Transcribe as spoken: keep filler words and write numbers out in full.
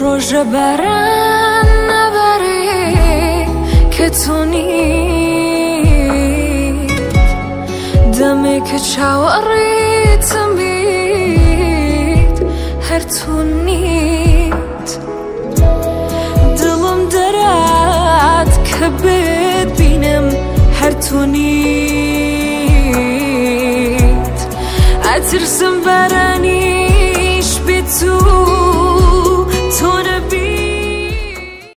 روژ باران نبری که تو نید دمی که چاوریت مید هر تو نید دلم درد که ببینم هر تو نید اترسم بارانی